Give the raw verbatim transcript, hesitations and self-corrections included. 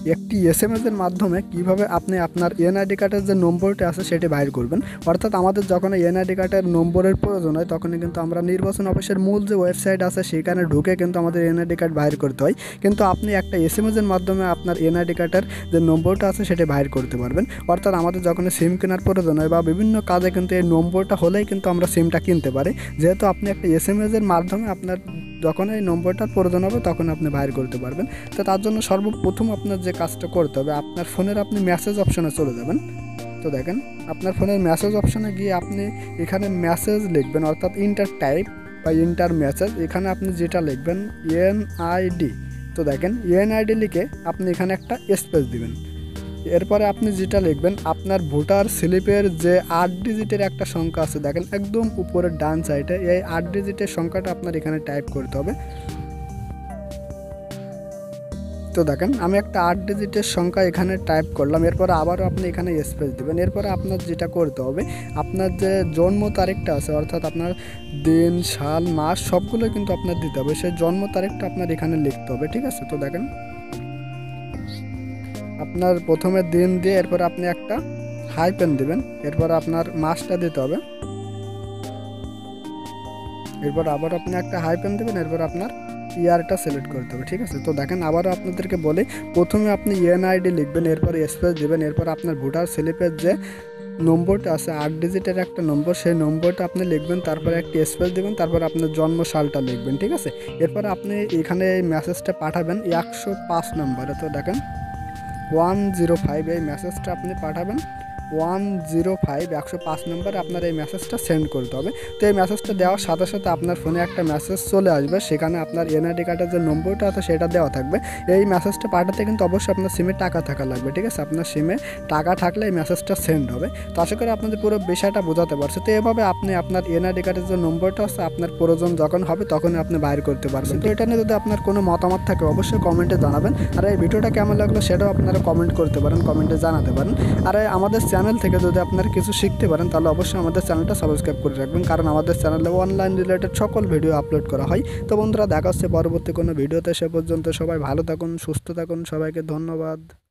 একটি S M এসের মাধ্যমে কীভাবে আপনি আপনার এনআইডি কার্ডের যে নম্বরটি আছে সেটি বাইর করবেন। অর্থাৎ আমাদের যখন এনআইডি কার্ডের নম্বরের প্রয়োজন হয় তখনই কিন্তু আমরা নির্বাচন অফিসের মূল যে ওয়েবসাইট আছে সেখানে ঢুকে কিন্তু আমাদের এনআইডি কার্ড বাইর করতে হয়, কিন্তু আপনি একটা এস এম এসের মাধ্যমে আপনার এনআইডি কার্ডের যে নম্বরটা আছে সেটি বাইর করতে পারবেন। অর্থাৎ আমাদের যখন সিম কেনার প্রয়োজন হয় বা বিভিন্ন কাজে কিন্তু এই নম্বরটা হলেই কিন্তু আমরা সিমটা কিনতে পারি। যেহেতু আপনি একটা এস এম এসের মাধ্যমে আপনার যখন এই নম্বরটার প্রয়োজন হবে তখন আপনি বাইর করতে পারবেন। তো তার জন্য সর্বপ্রথম আপনার যে কাজটা করতে হবে, আপনার ফোনের আপনি মেসেজ অপশনে চলে যাবেন। তো দেখেন আপনার ফোনের মেসেজ অপশনে গিয়ে আপনি এখানে মেসেজ লিখবেন, অর্থাৎ ইন্টার টাইপ বা ইন্টার মেসেজ। এখানে আপনি যেটা লিখবেন এনআইডি। তো দেখেন এনআইডি লিখে আপনি এখানে একটা স্পেস দিবেন। এরপরে আপনি যেটা লিখবেন আপনার ভোটার স্লিপের যে আট ডিজিটের একটা সংখ্যা আছে, দেখেন একদম উপরের ডান সাইডে, এই আট ডিজিটের সংখ্যাটা আপনার এখানে টাইপ করতে হবে। তো দেখেন আমি একটা আট ডিজিটের সংখ্যা এখানে টাইপ করলাম। এরপরে আবারও আপনি এখানে স্পেস দেবেন। এরপরে আপনার যেটা করতে হবে, আপনার যে জন্ম তারিখটা আছে, অর্থাৎ আপনার দিন সাল মাস সবগুলো কিন্তু আপনার দিতে হবে। সেই জন্ম তারিখটা আপনার এখানে লিখতে হবে, ঠিক আছে। তো দেখেন আপনার প্রথমে দিন দিয়ে এরপর আপনি একটা হাইপেন দিবেন, এরপর আপনার মাসটা দিতে হবে, এরপর আবার আপনি একটা হাইপেন দেবেন, এরপর আপনার ইয়ারটা সিলেক্ট করতে হবে, ঠিক আছে। তো দেখেন আবারও আপনাদেরকে বলি, প্রথমে আপনি এনআইডি লিখবেন, এরপর স্পেস দেবেন, এরপর আপনার ভোটার স্লিপের যে নম্বরটা আছে আট ডিজিটের একটা নম্বর, সেই নম্বরটা আপনি লিখবেন, তারপরে একটি স্পেস দেবেন, তারপর আপনার জন্ম সালটা লিখবেন, ঠিক আছে। এরপর আপনি এখানে এই মেসেজটা পাঠাবেন একশো পাঁচ নম্বরে। তো দেখেন ওয়ান জিরো ফাইভ এই মেসেজটা আপনি পাঠাবেন ওয়ান জিরো ফাইভ একশো পাঁচ নম্বরে আপনার এই মেসেজটা সেন্ড করতে হবে। তো এই মেসেজটা দেওয়ার সাথে সাথে আপনার ফোনে একটা মেসেজ চলে আসবে, সেখানে আপনার এনআইডি কার্ডের যে নম্বরটা আছে সেটা দেওয়া থাকবে। এই মেসেজটা পাঠাতে কিন্তু অবশ্যই আপনার সিমে টাকা থাকা লাগবে, ঠিক আছে। আপনার সিমে টাকা থাকলে এই মেসেজটা সেন্ড হবে। তো আশা করি আপনাদের পুরো বিষয়টা বোঝাতে পারছে। তো এভাবে আপনি আপনার এনআইডি কার্ডের যে নম্বরটা আছে আপনার প্রয়োজন যখন হবে তখনই আপনি বাইর করতে পারবেন। তো এটা নিয়ে যদি আপনার কোনো মতামত থাকে অবশ্যই কমেন্টে জানাবেন। আর এই ভিডিওটা কেমন লাগলো সেটাও আপনারা কমেন্ট করতে পারেন, কমেন্টে জানাতে পারেন। আর আমাদের চ্যানেল থেকে যদি আপনারা কিছু শিখতে পারেন তাহলে অবশ্যই আমাদের চ্যানেলটা সাবস্ক্রাইব করে রাখবেন, কারণ আমাদের চ্যানেলে অনলাইন রিলেটেড সকল ভিডিও আপলোড করা হয়। তো বন্ধুরা দেখা হচ্ছে পরবর্তী কোনো ভিডিওতে, সে পর্যন্ত সবাই ভালো থাকুন, সুস্থ থাকুন, সবাইকে ধন্যবাদ।